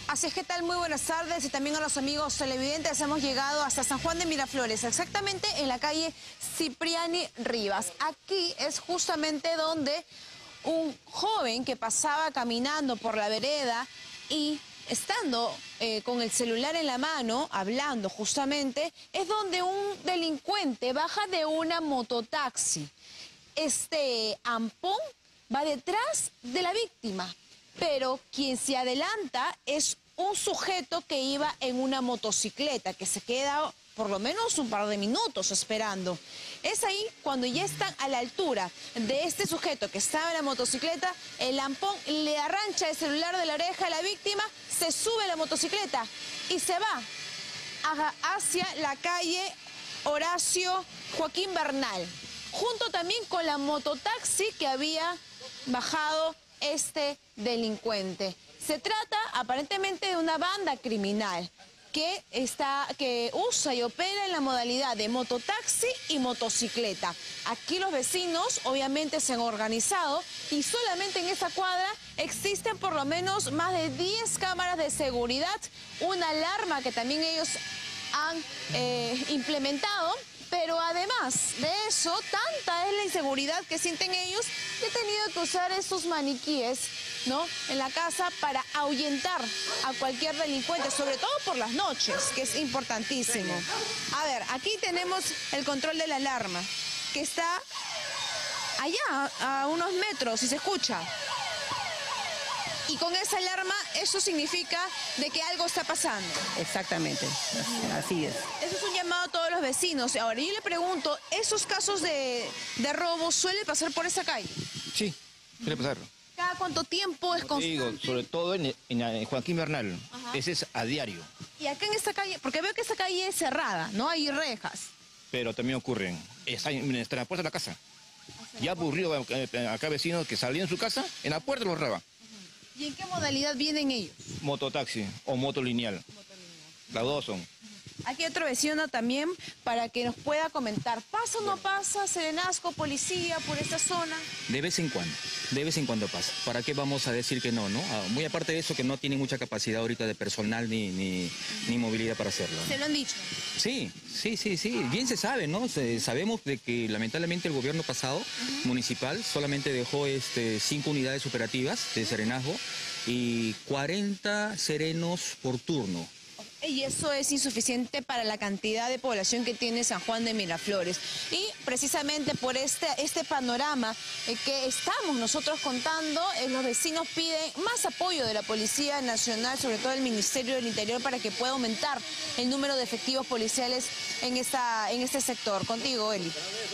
Así es, ¿qué tal? Muy buenas tardes y también a los amigos televidentes. Hemos llegado hasta San Juan de Miraflores, exactamente en la calle Cipriani Rivas. Aquí es justamente donde un joven que pasaba caminando por la vereda y estando con el celular en la mano, hablando justamente, es donde un delincuente baja de una mototaxi. Este ampón va detrás de la víctima, pero quien se adelanta es un sujeto que iba en una motocicleta, que se queda por lo menos un par de minutos esperando. Es ahí cuando ya están a la altura de este sujeto que estaba en la motocicleta, el ampón le arrancha el celular de la oreja a la víctima, se sube a la motocicleta y se va hacia la calle Horacio Joaquín Bernal, junto también con la mototaxi que había bajado este delincuente. Se trata aparentemente de una banda criminal que usa y opera en la modalidad de mototaxi y motocicleta. Aquí los vecinos obviamente se han organizado y solamente en esta cuadra existen por lo menos más de 10 cámaras de seguridad, una alarma que también ellos han implementado. Pero además de eso, tanta es la inseguridad que sienten ellos que han tenido que usar estos maniquíes, ¿no?, en la casa para ahuyentar a cualquier delincuente, sobre todo por las noches, que es importantísimo. A ver, aquí tenemos el control de la alarma, que está allá, a unos metros, y se escucha. Y con esa alarma, eso significa de que algo está pasando. Exactamente, así es. Eso es un llamado a todos los vecinos. Ahora, yo le pregunto, ¿esos casos de robo suelen pasar por esa calle? Sí, suele pasar. ¿Cada cuánto tiempo es constante? Digo, sobre todo en Joaquín Bernal. Ajá. Ese es a diario. ¿Y acá en esta calle? Porque veo que esta calle es cerrada, no hay rejas. Pero también ocurren. Está en la puerta de la casa. Ya aburrido acá vecinos que salían de su casa, en la puerta los roban. ¿Y en qué modalidad vienen ellos? Mototaxi o moto lineal. Las dos son. Aquí hay otro vecino también para que nos pueda comentar. ¿Pasa o no pasa serenazgo, policía por esta zona? De vez en cuando pasa. ¿Para qué vamos a decir que no, no? Muy aparte de eso, que no tienen mucha capacidad ahorita de personal ni movilidad para hacerlo, ¿no? ¿Se lo han dicho? Sí. Bien se sabe, ¿no? Sabemos de que lamentablemente el gobierno pasado municipal solamente dejó 5 unidades operativas de serenazgo y 40 serenos por turno. Y eso es insuficiente para la cantidad de población que tiene San Juan de Miraflores. Y precisamente por este panorama que estamos nosotros contando, los vecinos piden más apoyo de la Policía Nacional, sobre todo el Ministerio del Interior, para que pueda aumentar el número de efectivos policiales en este sector. Contigo, Eli.